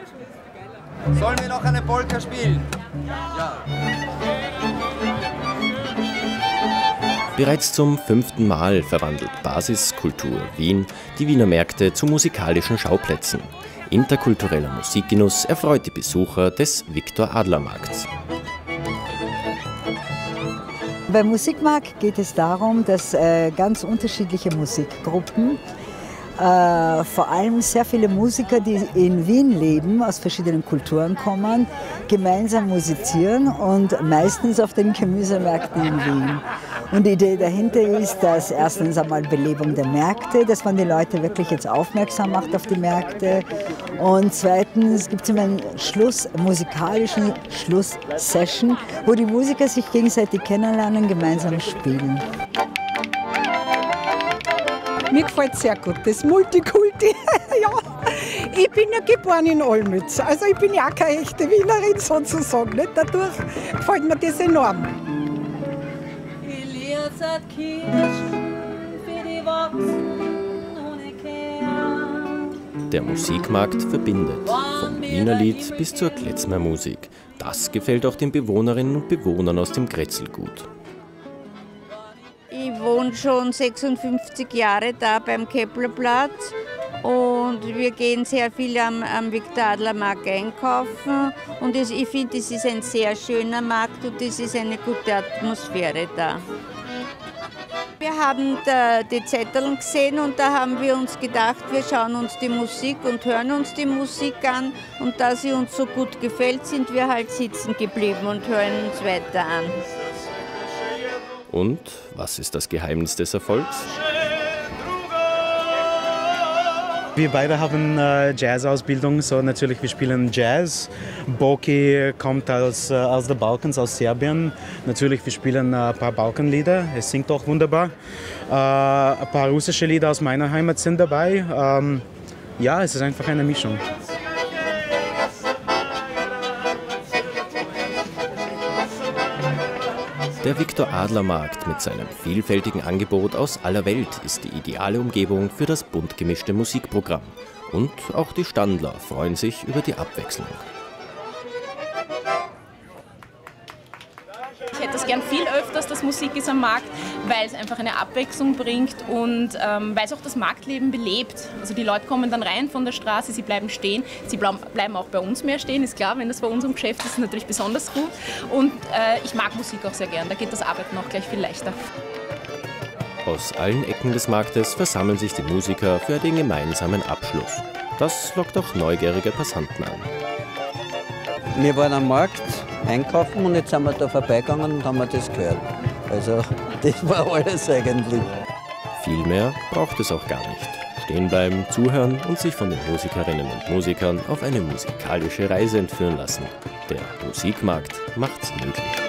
Sollen wir noch eine Polka spielen? Ja. Bereits zum 5. Mal verwandelt Basiskultur Wien die Wiener Märkte zu musikalischen Schauplätzen. Interkultureller Musikgenuss erfreut die Besucher des Viktor-Adler-Markts. Beim Musikmarkt geht es darum, dass ganz unterschiedliche Musikgruppen, vor allem sehr viele Musiker, die in Wien leben, aus verschiedenen Kulturen kommen, gemeinsam musizieren und meistens auf den Gemüsemärkten in Wien. Und die Idee dahinter ist, dass erstens einmal Belebung der Märkte, dass man die Leute wirklich jetzt aufmerksam macht auf die Märkte. Und zweitens gibt es immer einen musikalischen Schlusssession, wo die Musiker sich gegenseitig kennenlernen, gemeinsam spielen. Mir gefällt es sehr gut, das Multikulti. Ja, ich bin ja geboren in Olmütz, also ich bin ja auch keine echte Wienerin sozusagen. Nicht? Dadurch gefällt mir das enorm. Der Musikmarkt verbindet, vom Wienerlied bis zur Klezmermusik. Das gefällt auch den Bewohnerinnen und Bewohnern aus dem Grätzelgut. Ich wohne schon 56 Jahre da beim Keplerplatz und wir gehen sehr viel am Viktor-Adler-Markt einkaufen. Und ich finde, es ist ein sehr schöner Markt und es ist eine gute Atmosphäre da. Wir haben die Zettel gesehen und da haben wir uns gedacht, wir schauen uns die Musik und hören uns die Musik an. Und da sie uns so gut gefällt, sind wir halt sitzen geblieben und hören uns weiter an. Und was ist das Geheimnis des Erfolgs? Wir beide haben Jazz-Ausbildung, so natürlich wir spielen Jazz. Boki kommt aus den Balkans, aus Serbien. Natürlich wir spielen ein paar Balkanlieder, es singt auch wunderbar. Ein paar russische Lieder aus meiner Heimat sind dabei. Ja, es ist einfach eine Mischung. Der Viktor-Adler-Markt mit seinem vielfältigen Angebot aus aller Welt ist die ideale Umgebung für das bunt gemischte Musikprogramm. Und auch die Standler freuen sich über die Abwechslung. Ich hätte es gern viel öfters, dass Musik ist am Markt, weil es einfach eine Abwechslung bringt und weil es auch das Marktleben belebt. Also die Leute kommen dann rein von der Straße, sie bleiben stehen, sie bleiben auch bei uns mehr stehen, ist klar, wenn das bei unserem Geschäft ist, ist es natürlich besonders gut. Und ich mag Musik auch sehr gern, da geht das Arbeiten auch gleich viel leichter. Aus allen Ecken des Marktes versammeln sich die Musiker für den gemeinsamen Abschluss. Das lockt auch neugierige Passanten an. Wir waren am Markt einkaufen und jetzt sind wir da vorbeigegangen und haben das gehört. Also das war alles eigentlich. Viel mehr braucht es auch gar nicht. Stehen bleiben, zuhören und sich von den Musikerinnen und Musikern auf eine musikalische Reise entführen lassen. Der Musikmarkt macht's möglich.